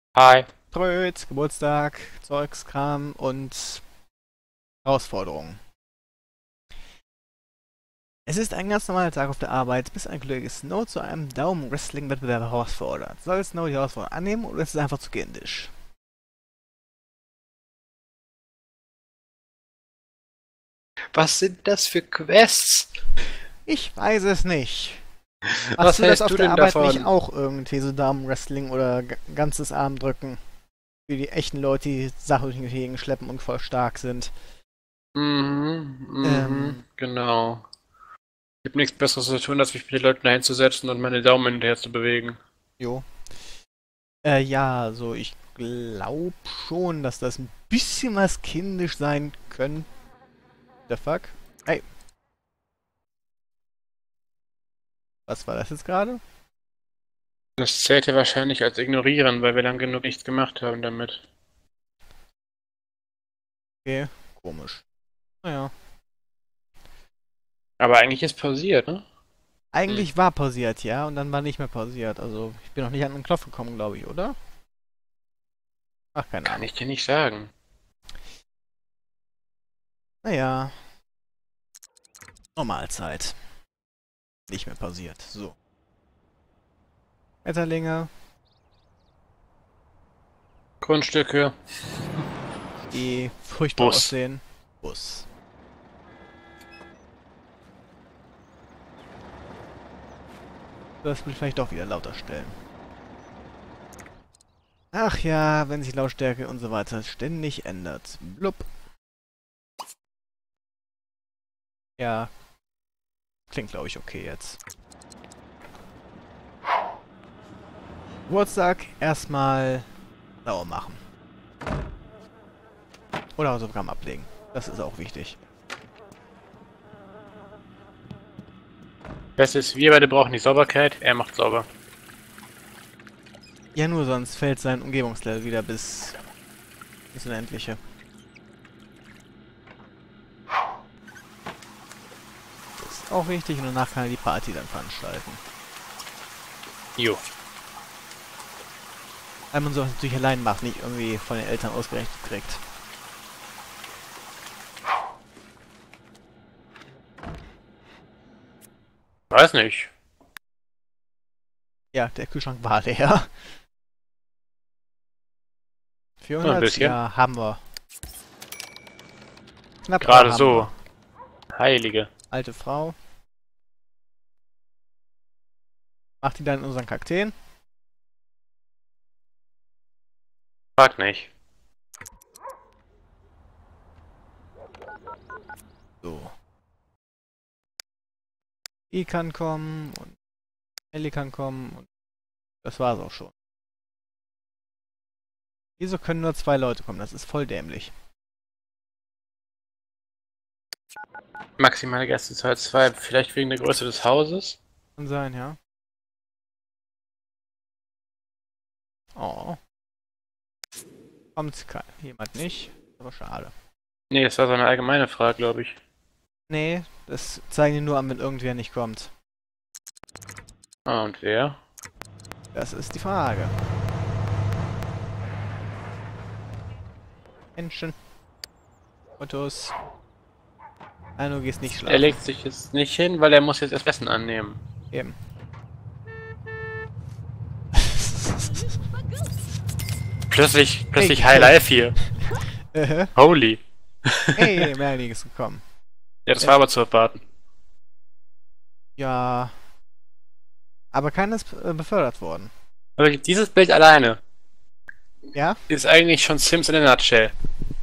Hi. Tröd, Geburtstag, Zeugskram und Herausforderungen. Es ist ein ganz normaler Tag auf der Arbeit, bis ein Kollege Snow zu einem Daumen-Wrestling-Wettbewerb herausfordert. Soll Snow die Herausforderung annehmen oder ist es einfach zu kindisch? Was sind das für Quests? Ich weiß es nicht. Machst Was du das hältst auf du der denn Arbeit nicht davon? auch irgendwie, so Daumen-Wrestling oder ganzes Armdrücken? Wie die echten Leute, die Sachen durch die Gegend schleppen und voll stark sind. Ähm, Genau. Gibt nichts Besseres zu tun, als mich mit den Leuten dahin zu setzen und meine Daumen hinterher zu bewegen. jo. Ja, so ich glaube schon, dass das ein bisschen was kindisch sein könnte. The fuck? Hey, was war das jetzt gerade? Das zählt ja wahrscheinlich als ignorieren, weil wir lang genug nichts gemacht haben damit. Okay, komisch. Naja. Aber eigentlich ist pausiert, ne? Hm. Eigentlich war pausiert, ja, und dann war nicht mehr pausiert. Also, ich bin noch nicht an den Knopf gekommen, glaube ich, oder? Ach, keine Kann Ahnung. ich dir nicht sagen. Naja, Normalzeit. Nicht mehr pausiert. So. Wetterlinge, Grundstücke. die furchtbar Bus. aussehen. Bus. Das will ich vielleicht doch wieder lauter stellen. Ach ja, wenn sich Lautstärke und so weiter ständig ändert. Blub. Ja, klingt glaube ich okay jetzt. Geburtstag erstmal sauer machen. Oder Hausaufgaben ablegen. Das ist auch wichtig. Das ist, wir beide brauchen die Sauberkeit, er macht sauber. Ja, nur sonst fällt sein Umgebungslevel wieder bis Unendliche. Das ist auch wichtig und danach kann er die Party dann veranstalten. Jo. Weil man sowas natürlich allein macht, nicht irgendwie von den Eltern ausgerechnet kriegt. Weiß nicht. Ja, der Kühlschrank war leer. Nur ein 400? bisschen. Ja, haben wir. Knapp, aber Gerade haben so. wir. Heilige. Alte Frau. Macht die dann in unseren Kakteen? Frag nicht. So. I kann kommen und Ellie kann kommen und das war's auch schon. Wieso können nur 2 Leute kommen? Das ist voll dämlich. Maximale Gästezahl 2, vielleicht wegen der Größe des Hauses. Kann sein, ja. Oh. Kommt jemand nicht. Aber schade. Nee, das war so eine allgemeine Frage, glaube ich. Nee, das zeigen die nur an, wenn irgendwer nicht kommt. Ah, und wer? Das ist die Frage. Menschen. Autos. Nein, du gehst nicht Er schlafen. legt sich jetzt nicht hin, weil er muss jetzt erst Essen annehmen. Eben. Plötzlich Hey. High Life hier. Holy. Hey, Melanie ist gekommen. Ja, das war aber zu erwarten. Ja. Aber keiner ist befördert worden. Aber dieses Bild alleine Ja? ist eigentlich schon Sims in a nutshell.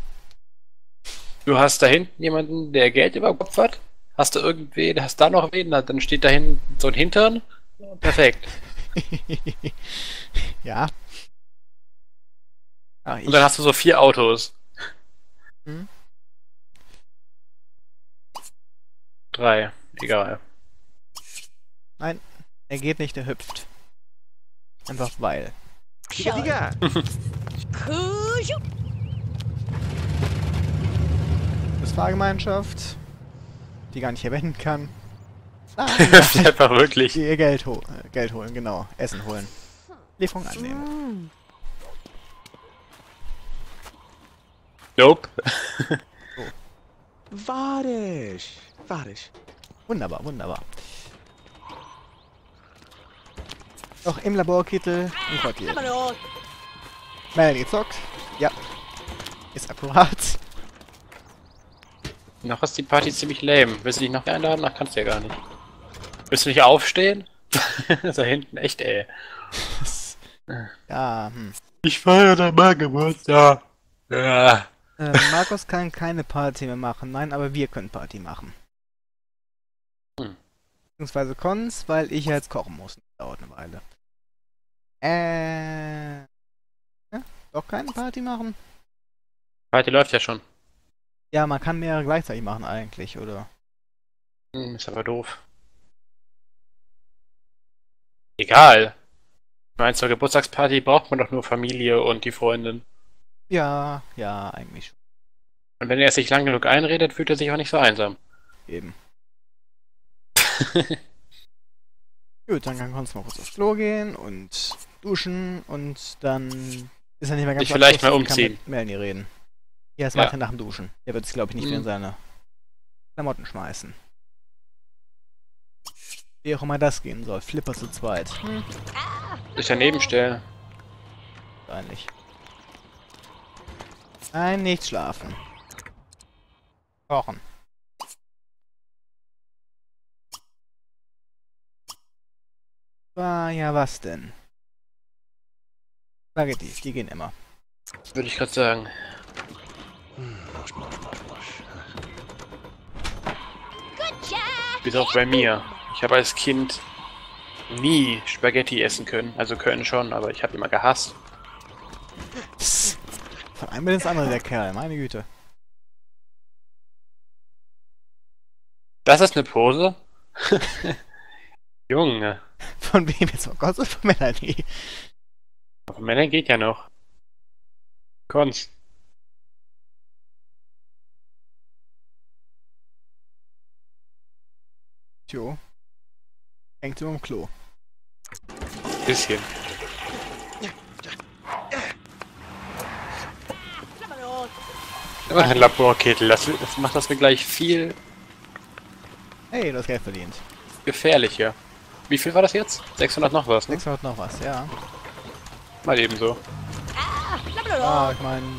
Du hast da hinten jemanden, der Geld über dem Kopf hat. Hast du irgendwen, hast da noch wen, dann steht da hinten so ein Hintern. Perfekt. Ja. Ah, Und dann hast du so 4 Autos. Hm? 3, egal. Nein, er geht nicht, er hüpft. Einfach weil. Digga, Das Fahrgemeinschaft, die gar nicht verwenden kann. Ah, Einfach wirklich. die ihr Geld holen, genau. Essen holen. Lieferung annehmen. Nope. Warisch. Wunderbar, wunderbar. Noch im Laborkittel ein Quartier. Melanie zockt. Ja. Ist akkurat. Noch ist die Party ziemlich lame. Willst du dich noch einladen? Ach, kannst du ja gar nicht. Willst du nicht aufstehen? Da hinten, echt, ey. Ja, Ich feiere da mal Geburtstag. Ja. Markus kann keine Party mehr machen. Nein, aber wir können Party machen. Beziehungsweise Cons, weil ich jetzt kochen muss. Das dauert eine Weile. Ja, doch keine Party machen? Party läuft ja schon. Ja, man kann mehrere gleichzeitig machen eigentlich, oder? Ist aber doof. Egal. Ich meine, zur Geburtstagsparty braucht man doch nur Familie und die Freundin. Ja, eigentlich schon. Und wenn er sich lang genug einredet, fühlt er sich auch nicht so einsam. Eben. Gut, dann kann Cons mal kurz aufs Klo gehen und duschen und dann ist er nicht mehr ganz Ich vielleicht mal abschlussfähig, umziehen. kann mit Melanie reden. Ja, ist Ja. weiter nach dem Duschen. Er wird es, glaube ich, nicht mehr in seine Klamotten schmeißen. Wie auch immer das gehen soll. Flipper zu zweit. Sich daneben stellen. Wahrscheinlich. Nein, nicht schlafen. Kochen. Ja, was denn? Spaghetti, die gehen immer. Würde ich gerade sagen. Bis auch bei mir. Ich habe als Kind nie Spaghetti essen können. Also können schon, aber ich habe immer gehasst. Psst. Von einem ins andere, der Kerl, meine Güte. Das ist eine Pose? Junge. Von wem jetzt? Von Gott oder von Melanie? Aber Männer geht ja noch. Konst. Tjo. Hängt so im Klo. Bisschen. Aber ein Laborkittel, das macht das mir gleich viel Hey, du hast Geld verdient. gefährlicher. Wie viel war das jetzt? 600 noch was, ne? 600 noch was, ja. Mal ebenso. Ah, ich meine,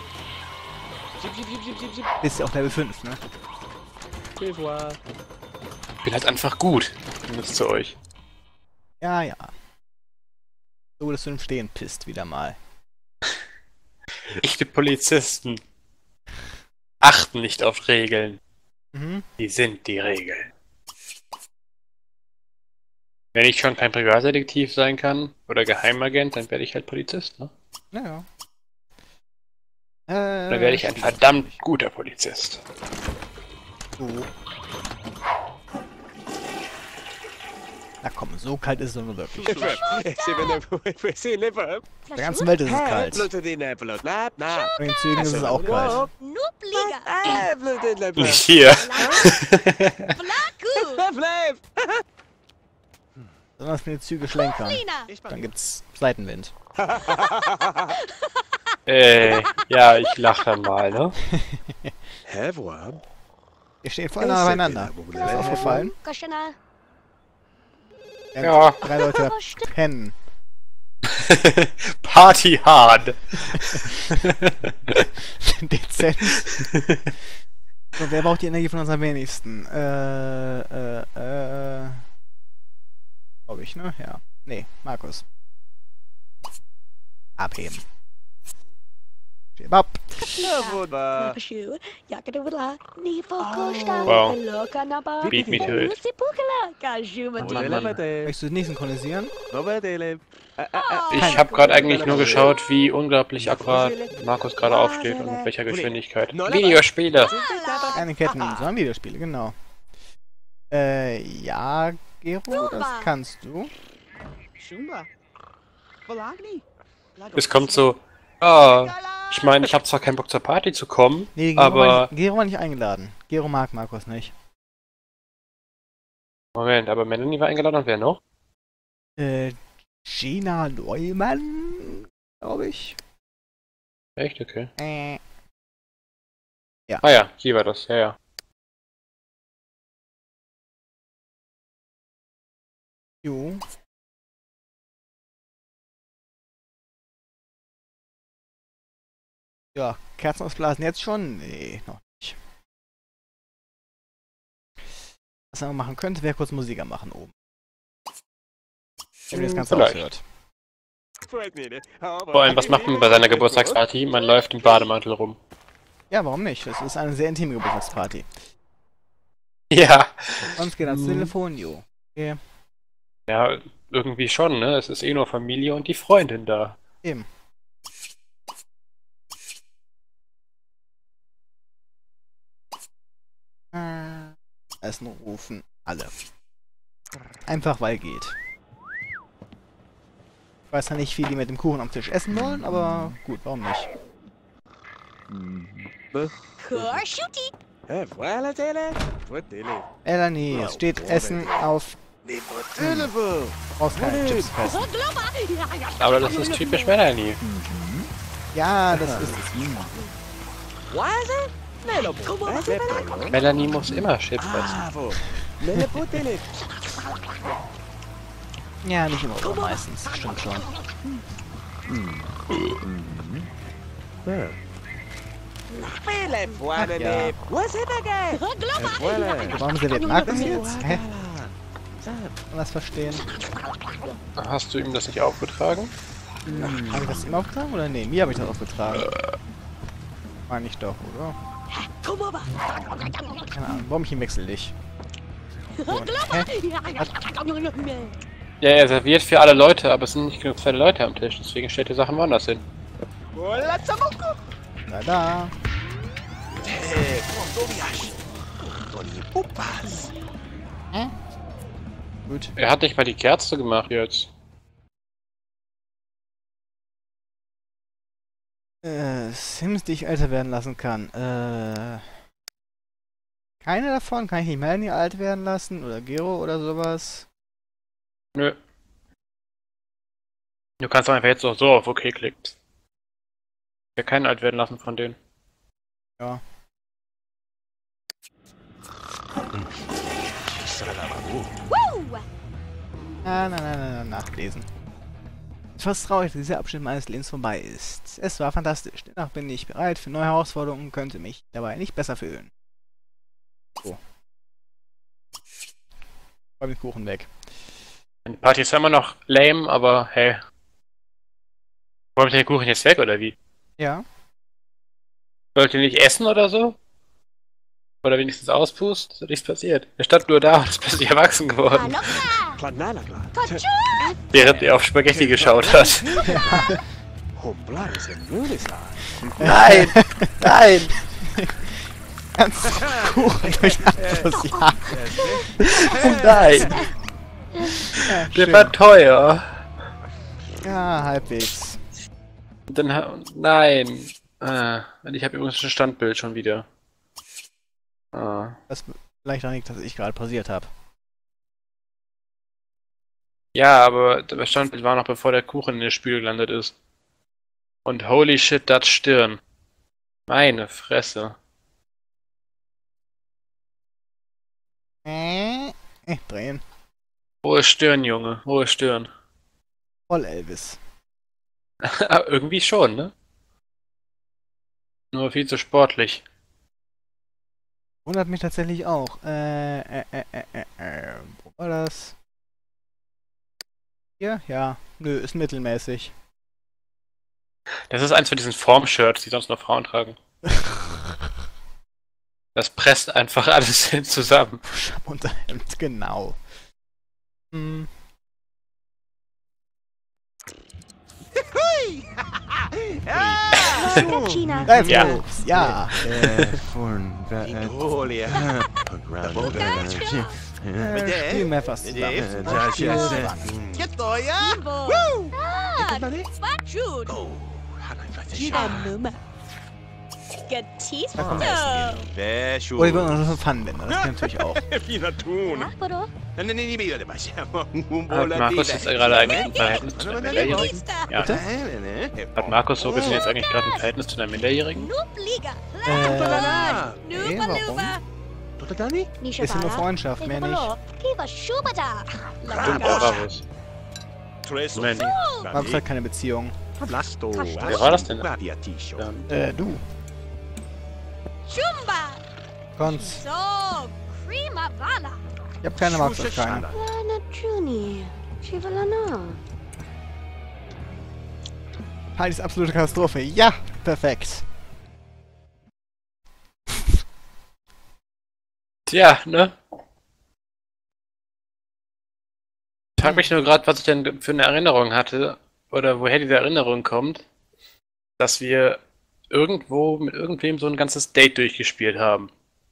ist ja auch Level 5, ne? Ich bin halt einfach gut. Das zu euch. Ja, ja. So, dass du im Stehen pisst, wieder mal. Echte Polizisten achten nicht auf Regeln. Mhm. Die sind die Regeln. Wenn ich schon kein Privatdetektiv sein kann oder Geheimagent, dann werde ich halt Polizist, ne? Ja, ja. Dann werde ich ein verdammt guter Polizist. Oh. Na komm, so kalt ist es doch nur wirklich. Der ganzen Welt ist es kalt. In den Zügen ist es auch kalt. Nicht hier. Besonders wenn die Züge schlenkern. Dann gibt's Seitenwind. Ja, ich lache dann mal, ne? Wir stehen voll nah beieinander. Ist das aufgefallen? Ja. 3 Leute pennen. Party hard. Dezent. So, wer braucht die Energie von uns am wenigsten? Glaube ich, ne? Ja. Nee, Markus. Abheben. Schieb ab. Wow. Beat me to it. Möchtest du den nächsten kolonisieren? Ich habe gerade eigentlich nur geschaut, wie unglaublich akkurat Markus gerade aufsteht und mit welcher Geschwindigkeit. Videospiele! Keine Ketten, sondern Videospiele, genau. Ja, Gero, das kannst du. Es kommt so, ich meine, ich habe zwar keinen Bock zur Party zu kommen, Nee, aber... Gero war nicht eingeladen. Gero mag Markus nicht. Moment, aber Melanie war eingeladen und wer noch? Gina Neumann, glaube ich. Echt? Okay. Ja. Ah ja, hier war das, ja, ja. Jo. Ja, Kerzen ausblasen jetzt schon? Nee, noch nicht. Was man machen könnte, wäre kurz Musiker machen oben. Wenn ihr das Ganze Vielleicht. aushört. Vor allem, was macht man bei seiner Geburtstagsparty? Man läuft im Bademantel rum. Ja, warum nicht? Das ist eine sehr intime Geburtstagsparty. Ja. Sonst geht ans Telefon, jo. Okay. Ja, irgendwie schon, ne? Es ist eh nur Familie und die Freundin da. Eben. Essen rufen. Alle. Einfach weil geht. Ich weiß ja nicht, wie die mit dem Kuchen am Tisch essen wollen, aber gut, warum nicht? Melanie, es steht Essen auf. Brauchst keine Chips fressen. Aber das ist typisch Melanie. Ja, das ist. Melanie muss immer Chips fressen. Ja, nicht immer, aber meistens. Stimmt schon. Ach ja. Warum serviert Markus jetzt? Hä? Kann das verstehen? Hast du ihm das nicht aufgetragen? Habe ich das ihm aufgetragen oder nee? Mir habe ich das aufgetragen. Meine ich doch, oder? Keine Ahnung, warum ich ihn wechsel dich? Hä? Ja, er serviert für alle Leute, aber es sind nicht genug viele Leute am Tisch, deswegen stellt die Sachen woanders hin. Da, da. Hä? Gut. Er hat nicht mal die Kerze gemacht jetzt. Sims, die ich älter werden lassen kann. Keine davon? Kann ich nicht Melanie alt werden lassen? Oder Gero oder sowas? Nö. Du kannst einfach jetzt auch so auf OK klicken. Ja, keinen alt werden lassen von denen. Ja. Na, nachlesen. Fast traurig, dass dieser Abschnitt meines Lebens vorbei ist. Es war fantastisch, dennoch bin ich bereit für neue Herausforderungen und könnte mich dabei nicht besser fühlen. So. Räum den Kuchen weg. Die Party ist immer noch lame, aber hey. Räumt der Kuchen jetzt weg, oder wie? Ja. Wollt ihr nicht essen oder so? Oder wenigstens auspusten? Ist nichts passiert. Er stand nur da und ist plötzlich erwachsen geworden. Während er auf Spaghetti geschaut hat. Ja. Nein! Nein! Ganz Kuchen durch das Jahr. Nein! Ja, Der schön. war teuer. Ja, halbwegs. Und dann nein. Und ich habe übrigens ein Standbild schon wieder. Das vielleicht auch nicht, dass ich gerade pausiert habe. Ja, aber das Standbild war noch bevor der Kuchen in der Spüle gelandet ist. Und holy shit, das Stirn. Meine Fresse. Drehen. Hohe Stirn, Junge. Hohe Stirn. Voll Elvis. Irgendwie schon, ne? Nur viel zu sportlich. Wundert mich tatsächlich auch. Wo war das? Hier? Ja. Nö, ist mittelmäßig. Das ist eins von diesen Form-Shirts, die sonst nur Frauen tragen. Das presst einfach alles hin zusammen. Unterhemd, genau. Hm. Ja. Ja. Spielen wir fast zusammen. Da können wir essen gehen. Oder wir wollen noch so Pfannenwender, das geht natürlich auch. Hat Markus jetzt gerade eigentlich ein Verhältnis zu einer Minderjährigen? Ja. Bitte? Hat Markus so gesehen jetzt eigentlich gerade ein Verhältnis zu einer Minderjährigen? Nee, warum? Ist nur Freundschaft, mehr nicht. Stimmt, Bravos. Moment, Markus hat keine Beziehung. wer war das denn? Du. Konz. Ich hab keine Markus auf keinen. Partys absolute Katastrophe. Ja, perfekt. Tja, ne? Ich frag mich nur gerade, was ich denn für eine Erinnerung hatte, oder woher diese Erinnerung kommt, dass wir irgendwo mit irgendwem so ein ganzes Date durchgespielt haben.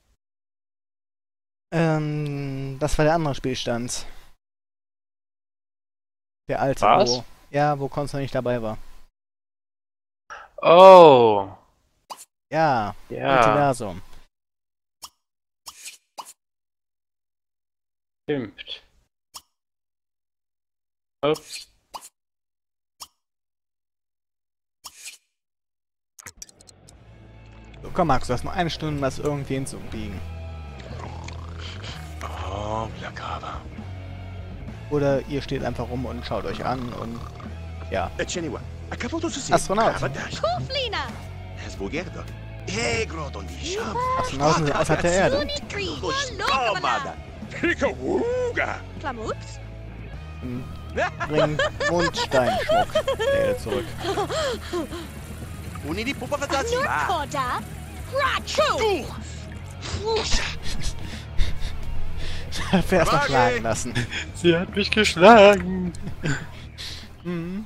Das war der andere Spielstand. Der alte, Was? wo Konz noch nicht dabei war. Oh, Ja, ja, Multiversum. stimmt. Ups. So, komm Markus, du hast nur eine Stunde, um das irgendwie hinzubiegen. Oder ihr steht einfach rum und schaut euch an und ja. Astronaut. Astronauten sind außerhalb der Erde. Bringen Mondsteinschmuck der Erde zurück. Dafür erstmal schlagen lassen. Sie hat mich geschlagen. Mhm.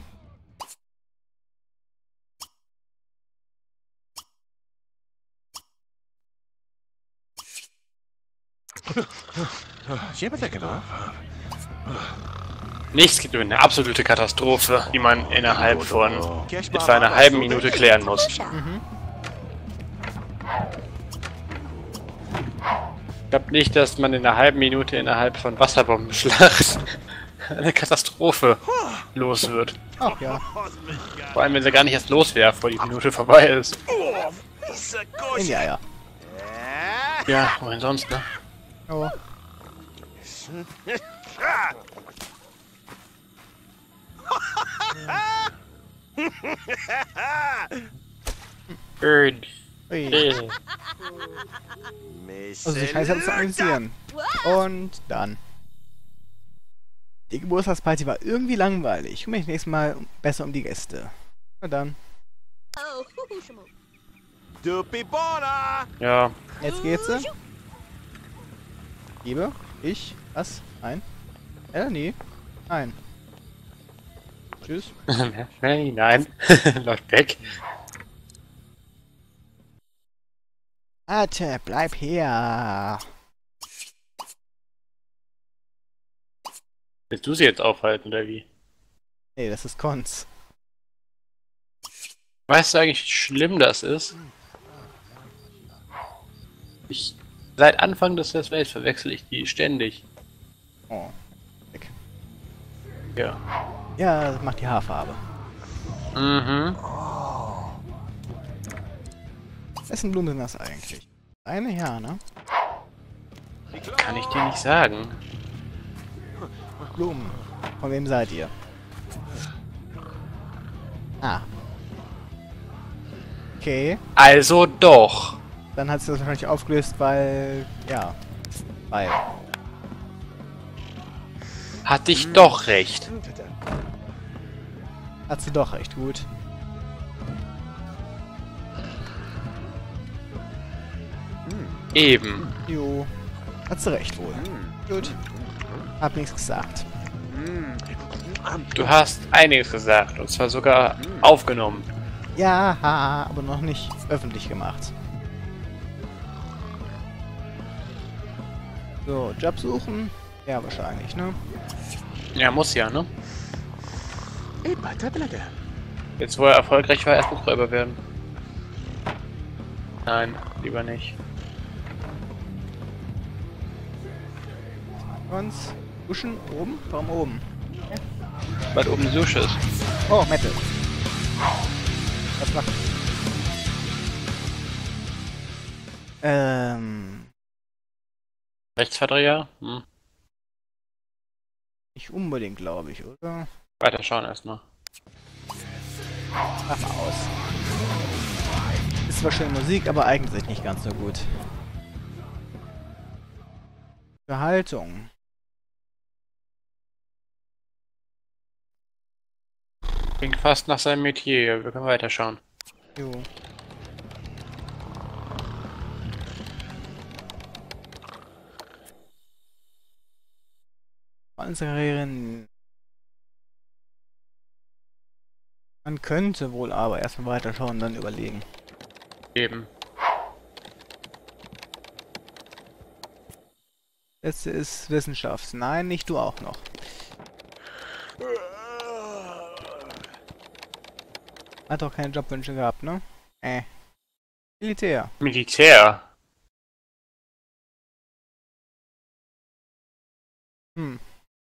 Nichts gibt über eine absolute Katastrophe, die man innerhalb von etwa einer halben Minute klären muss. Ich glaube nicht, dass man in einer halben Minute innerhalb von Wasserbombenschlacht eine Katastrophe los wird. Ach ja. Vor allem, wenn sie gar nicht erst los wäre, bevor die Minute vorbei ist. Ja, ja. Ja, wohin sonst, ne? Oh. Bird. Ui. Also die Scheiße zu analysieren. Und dann. Die Geburtstagsparty war irgendwie langweilig. Ich kümmere mich nächstes Mal besser um die Gäste. Na dann. Ja. Jetzt geht's. Liebe? Ich? Was? Nein? Nee. Nein. Tschüss. Nein. Läuft weg. Ate, bleib hier. Willst du sie jetzt aufhalten, oder wie? Nee, das ist Konz. Weißt du eigentlich, wie schlimm das ist? Seit Anfang des Welt verwechsel ich die ständig. Oh. Weg. Ja. Ja, das macht die Haarfarbe. Mhm. Wessen Blumen sind das eigentlich? Eine, ja, ne? Kann ich dir nicht sagen. Blumen. Von wem seid ihr? Ah. Okay. Also doch. Dann hat sie das wahrscheinlich aufgelöst, weil... Ja. Weil... Hatte ich doch recht. Hat sie doch recht, gut. Eben. Jo. Hat sie recht wohl. Gut. Hab nichts gesagt. Du hast einiges gesagt, und zwar sogar aufgenommen. Ja, aber noch nicht öffentlich gemacht. So, Job suchen? Ja, wahrscheinlich, ne? Ja, muss ja, ne? Jetzt, wo er erfolgreich war, erst Buchräuber werden. Nein, lieber nicht. Uns duschen oben? Warum oben? Weil oben Sushi ist. Oh, Metal. Was macht? Rechtsverdreher? Hm. Nicht unbedingt, glaube ich, oder? Weiter schauen erstmal. Mach mal aus. Ist zwar schön Musik, aber eignet sich nicht ganz so gut. Verhaltung. Klingt fast nach seinem Metier. Wir können weiter schauen. Jo. Karrieren. Man könnte wohl aber erstmal weiterschauen, dann überlegen. Eben. Letzte ist Wissenschaft. Nein, nicht du auch noch. Hat doch keine Jobwünsche gehabt, ne? Militär. Militär? Hm.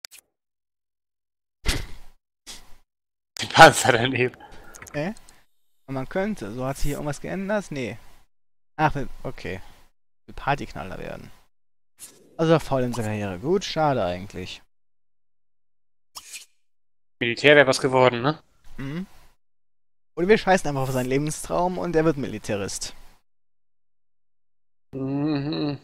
Die Panzer daneben. Und man könnte. So hat sich hier irgendwas geändert? Nee. Ach, okay. Will Partyknaller werden. Also Faulenzer-Karriere. Gut, schade eigentlich. Militär wäre was geworden, ne? Mhm. Oder wir scheißen einfach auf seinen Lebenstraum und er wird Militarist. Mhm.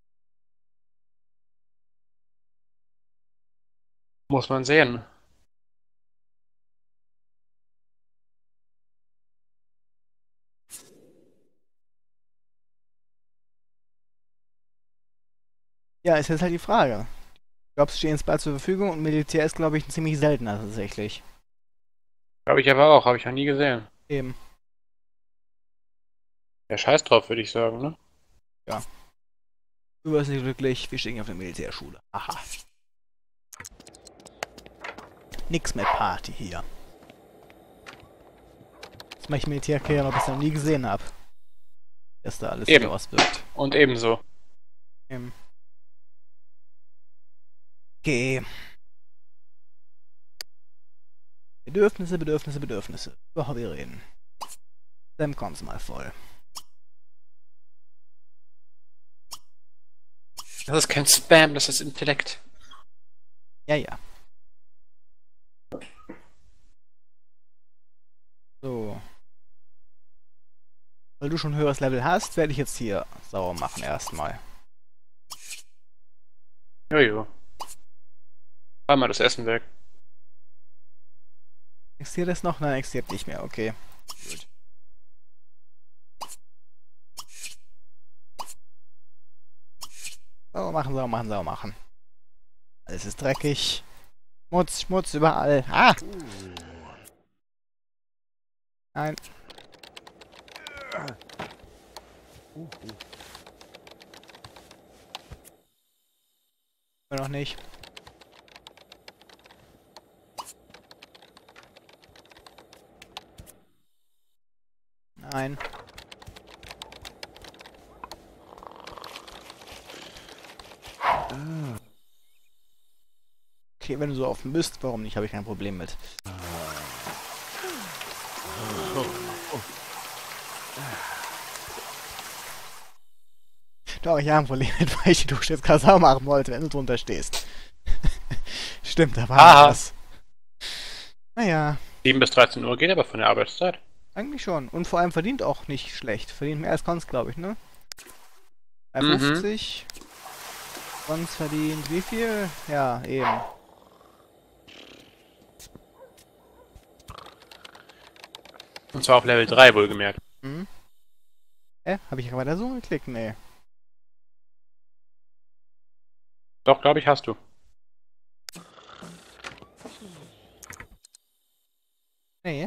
Muss man sehen. Ja, ist jetzt halt die Frage. Jobs stehen jetzt bald zur Verfügung und Militär ist, glaube ich, ein ziemlich seltener tatsächlich. Glaube ich aber auch, habe ich noch nie gesehen. Eben. Ja, scheiß drauf, würde ich sagen, ne? Ja. Du wirst nicht glücklich, wir stehen auf der Militärschule. Aha. Nix mit Party hier. Das mache ich Militärkarriere noch bisher noch nie gesehen habe. Was da alles Eben. so auswirkt. Und ebenso. Eben. Okay. Bedürfnisse, Bedürfnisse, Bedürfnisse. Über Hobby reden. Dann kommt's mal voll. Das ist kein Spam, das ist Intellekt. Ja, ja. So. Weil du schon ein höheres Level hast, werde ich jetzt hier sauer machen erstmal. Jojo. War mal das Essen weg. Existiert das noch? Nein, existiert nicht mehr. Okay. Gut. Sauber machen, sauber machen, sauber machen. Alles ist dreckig. Schmutz, Schmutz überall. Ah! Nein. Noch nicht. Nein. Okay, wenn du so offen bist, warum nicht? Habe ich kein Problem mit. Doch, ich habe ein Problem mit, weil ich die Dusche jetzt gerade sauber machen wollte, wenn du drunter stehst. Stimmt, da war was. Naja. 7 bis 13 Uhr geht aber von der Arbeitszeit. Eigentlich schon. Und vor allem verdient auch nicht schlecht. Verdient mehr als Konz, glaube ich, ne? Bei 50. Konz verdient wie viel? Ja, eben. Und zwar auf Level 3 wohlgemerkt. Mhm. Habe ich weiter so geklickt? Nee. Doch, glaube ich, hast du. Nee.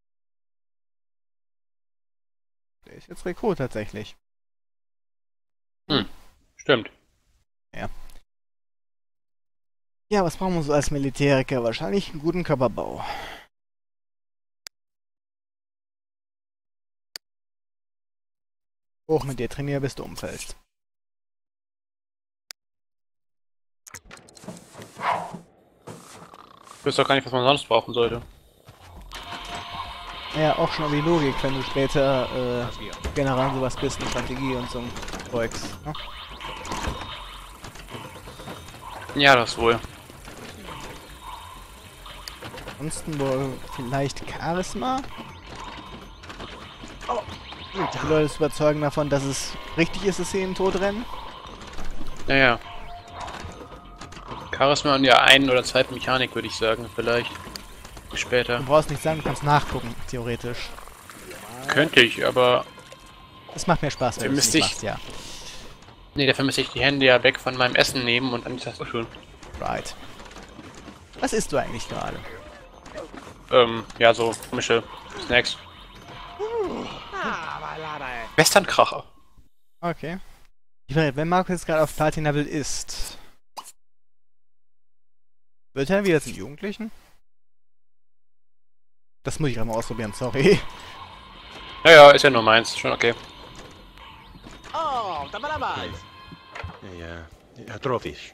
Der ist jetzt Rekrut tatsächlich. Stimmt. Ja. Ja, was brauchen wir so als Militäriker? Wahrscheinlich einen guten Körperbau. Hoch mit dir, trainiere, bis du umfällst. Ich wüsste doch gar nicht, was man sonst brauchen sollte. Ja, auch schon die Logik, wenn du später General sowas bist, eine Strategie und so ein Zeugs. Ne? Ja, das wohl. Ansonsten wohl vielleicht Charisma? Die Leute überzeugen davon, dass es richtig ist, dass sie in den Tod rennen? Naja. Charisma und ja ein oder zwei Mechanik, würde ich sagen, vielleicht. Später. Du brauchst nicht sagen, du kannst nachgucken, theoretisch. Könnte ich, aber... Es macht mehr Spaß, wenn du es nicht machst, ja. Nee, dafür müsste ich die Hände ja weg von meinem Essen nehmen und dann ist das so schön. Right. Was isst du eigentlich gerade? Ja, so komische Snacks. Westernkracher. Okay. Wenn Marco jetzt gerade auf Platin-Level ist, wird er wieder zum Jugendlichen? Das muss ich gerade mal ausprobieren, sorry. Naja, ist ja nur meins, schon okay. Oh, tama naman. Ja, trophies.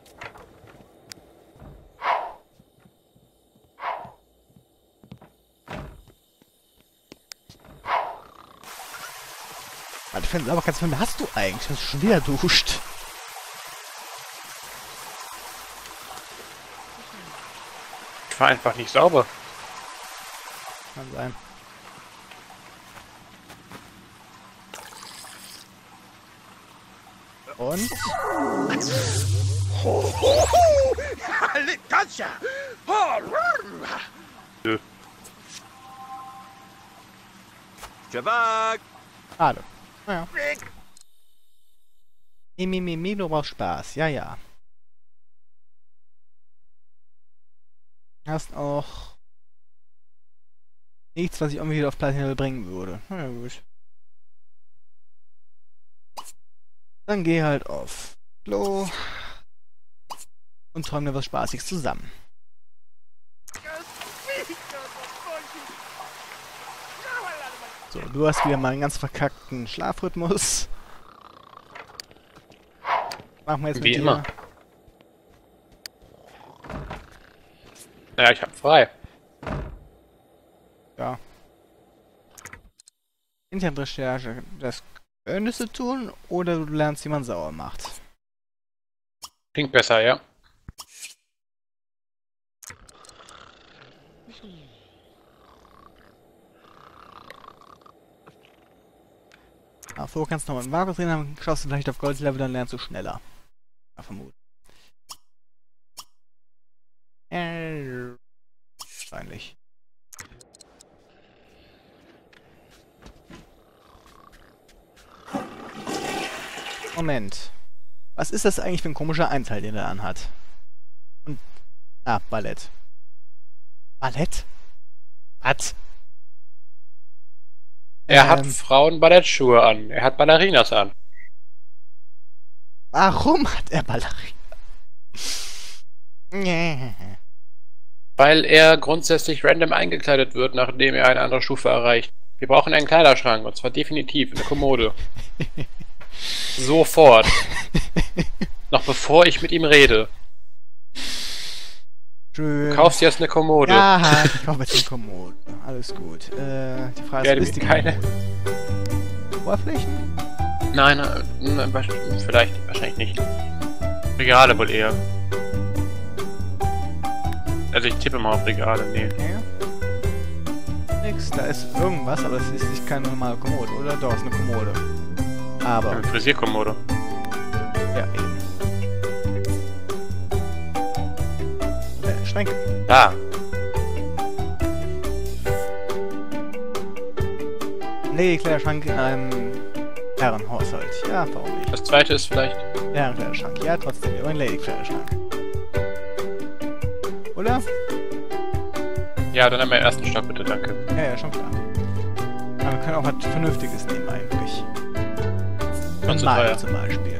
Ich finde aber ganz viel hast du eigentlich, dass du schon wieder duscht. Ich war einfach nicht sauber. Kann sein. Und? Nö. Shabak! Schade. Naja. Mimi, du brauchst Spaß. Ja, ja. Hast auch nichts, was ich irgendwie wieder auf Platin bringen würde. Na ja, gut. Dann geh halt auf Klo und träum dir was Spaßiges zusammen. So, du hast wieder mal einen ganz verkackten Schlafrhythmus. Machen wir jetzt Wie mit immer. dir. Naja, ich hab frei. Ja. Internetrecherche, das könntest du tun, oder du lernst, wie man sauer macht. Klingt besser, ja. Aber vorher kannst du noch mal mit Markus reden, dann schaust du vielleicht auf Gold-Level, dann lernst du schneller. Ja, vermutlich. Wahrscheinlich. Moment. Was ist das eigentlich für ein komischer Einteil, den er anhat? Und... Ah, Ballett. Ballett? Was? Er hat Frauen-Ballettschuhe an. Er hat Ballerinas an. Warum hat er Ballerina? Weil er grundsätzlich random eingekleidet wird, nachdem er eine andere Stufe erreicht. Wir brauchen einen Kleiderschrank, und zwar definitiv, eine Kommode. Sofort. Noch bevor ich mit ihm rede. Schön. Du kaufst jetzt eine Kommode. Ja, ich kaufe jetzt eine Kommode. Alles gut. Die Frage ist, ist die keine. Kommode? Oberflächen? Nein, vielleicht, wahrscheinlich nicht. Regale wohl eher. Also ich tippe mal auf Regale, nee. Okay. Nix, da ist irgendwas, aber es ist nicht keine normale Kommode, oder? Doch, es ist eine Kommode. Aber... Eine Frisierkommode. Ja, eben. Schränke. Da. Nee, Kleiderschrank in einem Herrenhaushalt. Ja, warum nicht? Das zweite ist vielleicht... Herrenkleiderschrank. Ja, trotzdem. Aber ein Lady-Kleiderschrank. Oder? Ja, dann einmal im ersten Stock bitte, danke. Ja, ja, schon klar. Aber wir können auch was Vernünftiges nehmen eigentlich. Und so Malen teuer. zum Beispiel.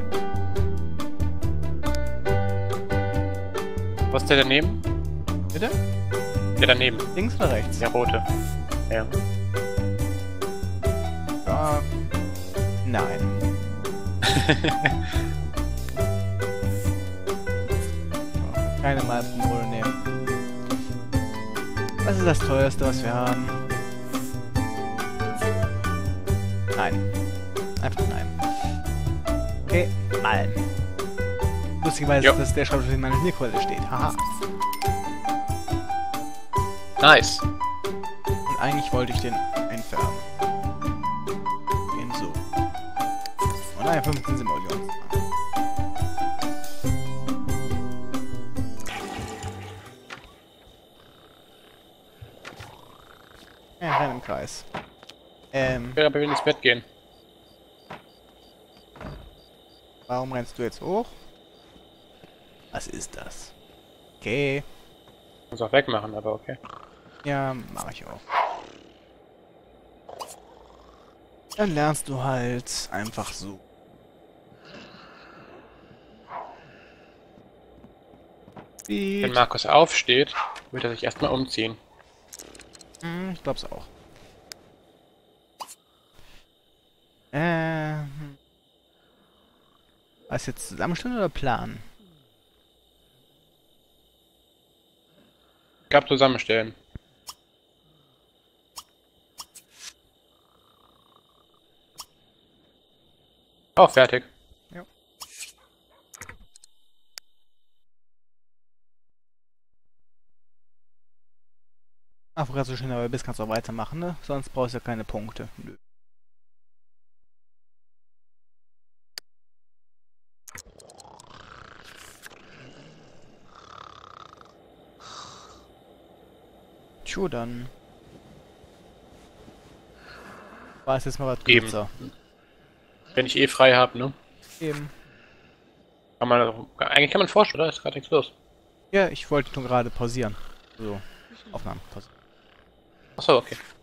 Was ist der daneben? Bitte? Der daneben. Links oder rechts? Der rote. Ja. Ja. Nein. Keine Malpromole nehmen. Was ist das teuerste, was wir haben? Nein. Einfach nein. Okay, Malm. Lustigerweise Jo. ist das der Schreibtisch, in meiner Schmierquelle steht. Haha. Nice. Und eigentlich wollte ich den einfärben. Den so. Und naja, 15 Simoleons. Ja, rein im Kreis. Ich will aber wieder ins Bett gehen. Warum rennst du jetzt hoch? Was ist das? Okay. Muss auch wegmachen, aber okay. Ja, mache ich auch. Dann lernst du halt einfach so. Wenn Markus aufsteht, wird er sich erstmal umziehen. Ich glaub's auch. Was jetzt zusammenstellen oder planen? Ich glaube zusammenstellen. Oh, fertig. Ja. Ach, wo gerade so schnell dabei bist, kannst du auch weitermachen, ne? Sonst brauchst du ja keine Punkte. Nö. Tjo, dann. War es jetzt mal was Eben. kürzer. Wenn ich eh frei habe, ne? Eben. Kann man, eigentlich kann man forschen, oder? Ist gerade nichts los. Ja, ich wollte nur gerade pausieren. So, Aufnahmen pausieren. Achso, okay.